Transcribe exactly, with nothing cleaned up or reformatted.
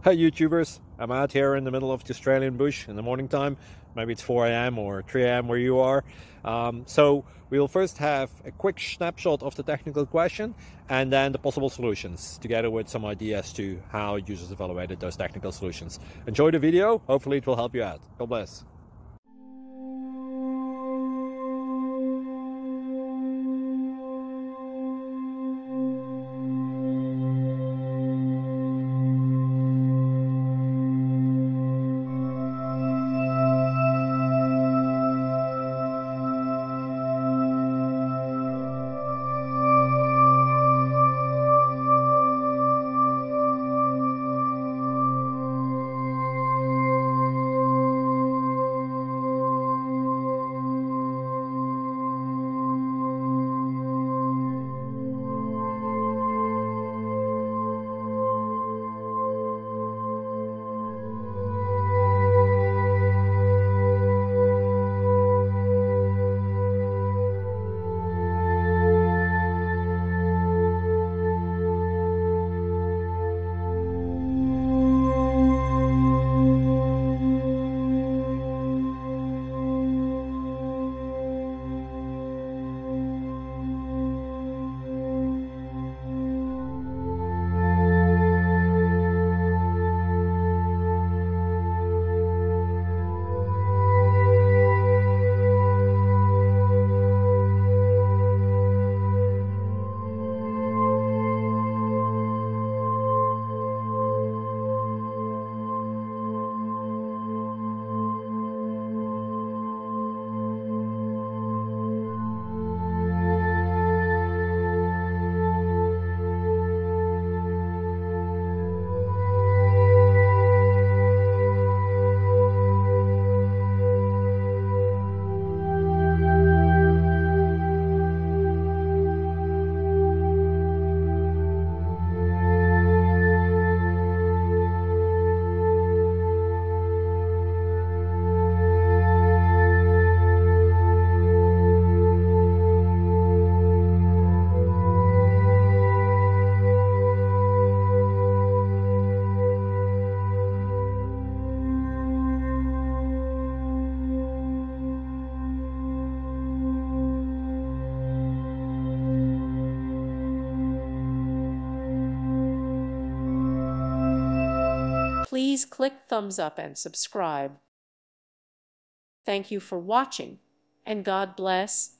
Hi YouTubers, I'm out here in the middle of the Australian bush in the morning time. Maybe it's four A M or three A M where you are. Um, so we'll first have a quick snapshot of the technical question and then the possible solutions, together with some ideas to how users evaluated those technical solutions. Enjoy the video, hopefully it will help you out. God bless. Please click thumbs up and subscribe. Thank you for watching, and God bless.